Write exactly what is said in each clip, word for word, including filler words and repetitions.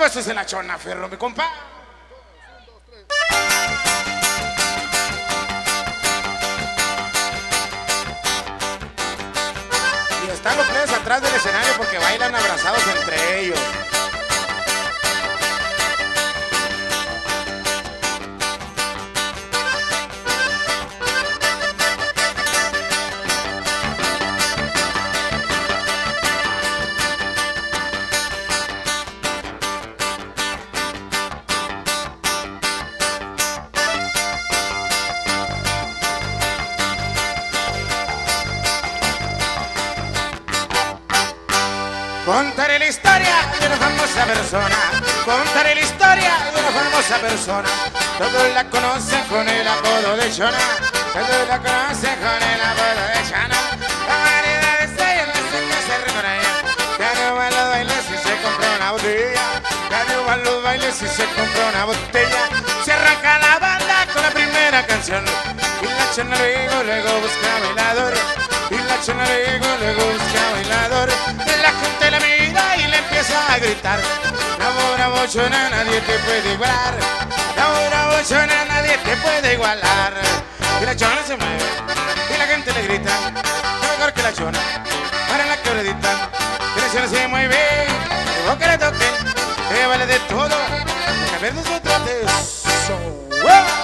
pues es la Chona Ferro, mi compa. Y están los plebes atrás del escenario porque bailan abrazados entre ellos. Contaré la historia de una famosa persona, contaré la historia de una famosa persona. Todos la conocen con el apodo de Chona, todos la conocen con el apodo de Chona. La variedad de estrellas no sé qué hacer con ella. Ya no van los bailes si se compra una botella, ya no van los bailes si se compra una botella. Se arranca la banda con la primera canción y la Chona luego, luego busca bailador. Y la Chona luego, luego busca bailador. La gente la mira y le empieza a gritar: bravo, bravo, Chona, nadie te puede igualar. Bravo, bravo, Chona, nadie te puede igualar. Y la Chona se mueve y la gente le grita: mejor que la Chona, para la quebradita. Y la Chona se mueve, luego que le toque, que vale de todo, que a ver de su trote. So, ¡wow!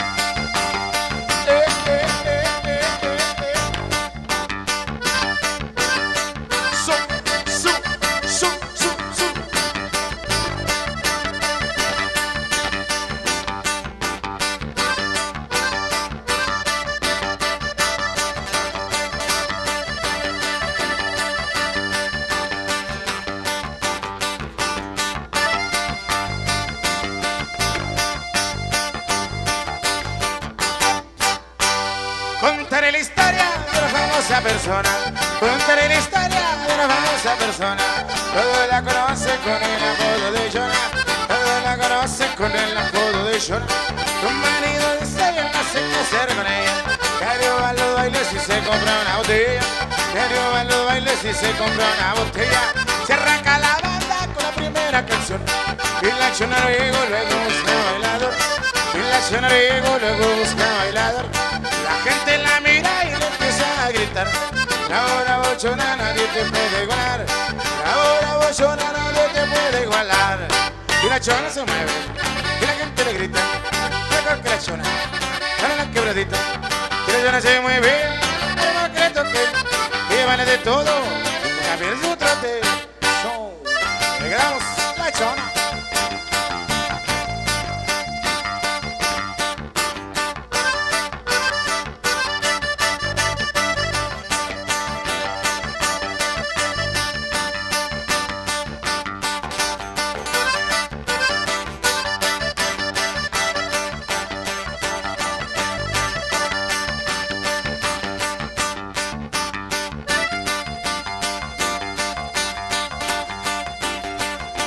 Contaré la historia de una famosa persona, contaré la historia de una famosa persona. Todos la conocen con el apodo de Chona, todos la conocen con el apodo de Chona. Tu marido de estrella no sé qué hacer con ella. Diario va a los bailes y se compra una botella, diario va a los bailes y se compra una botella. Se arranca la banda con la primera canción y la Chona luego, luego busca bailador. Y la Chona luego, luego busca bailador. La gente la mira y le empieza a gritar: bravo, bravo, Chona, nadie te puede igualar. Bravo, bravo, Chona, nadie te puede igualar. Y la Chona se mueve y la gente le grita: mejor que la Chona, para la quebradita. Y la Chona se mueve, mejor que le toque, que vale de todo, a ver su trote. So, le quedamos la Chona.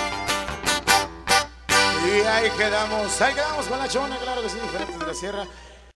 Y ahí quedamos, ahí quedamos con la Chona, claro que sí, diferentes de la sierra.